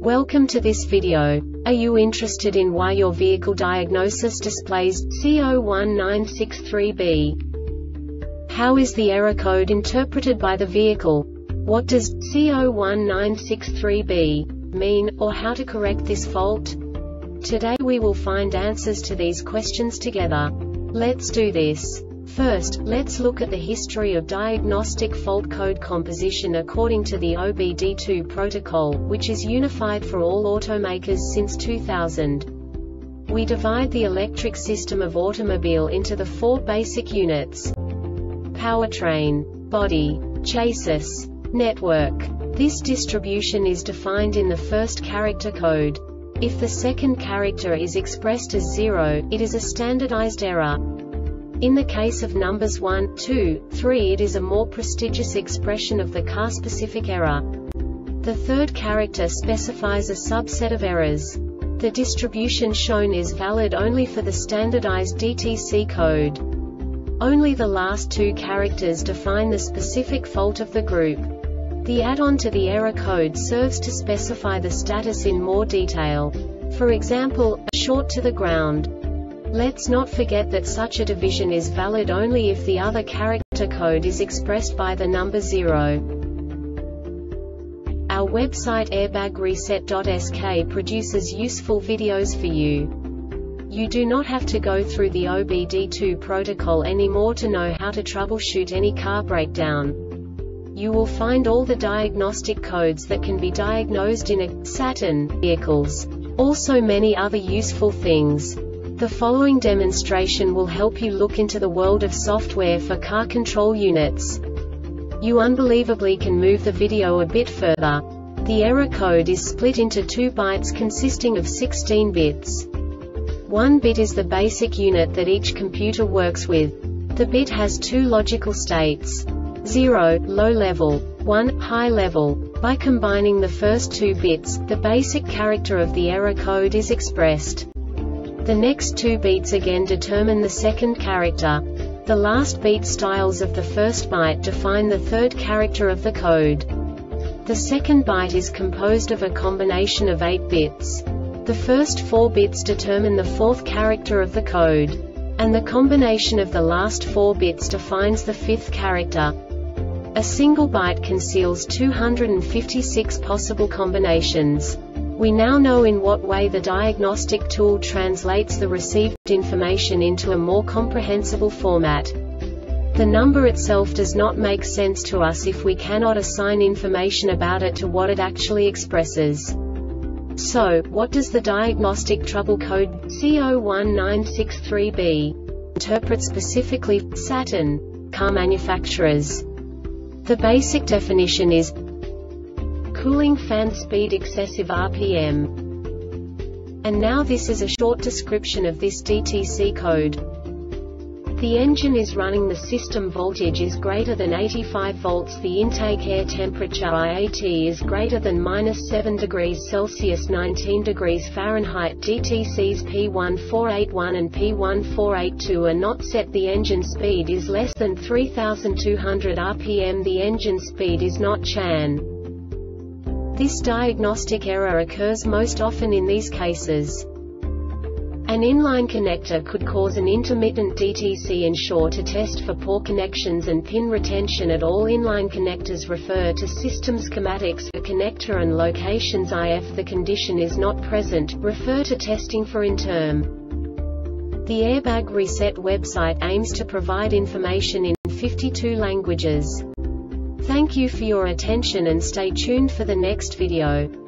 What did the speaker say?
Welcome to this video. Are you interested in why your vehicle diagnosis displays C01963B? How is the error code interpreted by the vehicle? What does C01963B mean, or how to correct this fault? Today we will find answers to these questions together. Let's do this. First, let's look at the history of diagnostic fault code composition according to the OBD2 protocol, which is unified for all automakers since 2000. We divide the electric system of automobile into the four basic units: powertrain, body, chassis, network. This distribution is defined in the first character code. If the second character is expressed as 0, it is a standardized error. In the case of numbers 1, 2, 3, it is a more prestigious expression of the car-specific error. The third character specifies a subset of errors. The distribution shown is valid only for the standardized DTC code. Only the last two characters define the specific fault of the group. The add-on to the error code serves to specify the status in more detail. For example, a short to the ground. Let's not forget that such a division is valid only if the other character code is expressed by the number 0. Our website airbagreset.sk produces useful videos for you. You do not have to go through the OBD2 protocol anymore to know how to troubleshoot any car breakdown. You will find all the diagnostic codes that can be diagnosed in a Saturn vehicles. Also many other useful things. The following demonstration will help you look into the world of software for car control units. You unbelievably can move the video a bit further. The error code is split into 2 bytes consisting of 16 bits. 1 bit is the basic unit that each computer works with. The bit has 2 logical states: 0, low level, 1, high level. By combining the first 2 bits, the basic character of the error code is expressed. The next 2 beats again determine the second character. The last beat styles of the first byte define the third character of the code. The second byte is composed of a combination of 8 bits. The first 4 bits determine the fourth character of the code. And the combination of the last 4 bits defines the fifth character. A single byte conceals 256 possible combinations. We now know in what way the diagnostic tool translates the received information into a more comprehensible format. The number itself does not make sense to us if we cannot assign information about it to what it actually expresses. So, what does the diagnostic trouble code C01963B interpret specifically for Saturn car manufacturers? The basic definition is cooling fan speed excessive RPM. And now this is a short description of this DTC code. The engine is running, the system voltage is greater than 85 volts, the intake air temperature IAT is greater than -7 degrees Celsius 19 degrees Fahrenheit, DTCs P1481 and P1482 are not set, the engine speed is less than 3200 RPM, the engine speed is not CHAN. This diagnostic error occurs most often in these cases. An inline connector could cause an intermittent DTC. Ensure to test for poor connections and pin retention at all inline connectors. Refer to system schematics for connector and locations. If the condition is not present, refer to testing for interm. The Airbag Reset website aims to provide information in 52 languages. Thank you for your attention and stay tuned for the next video.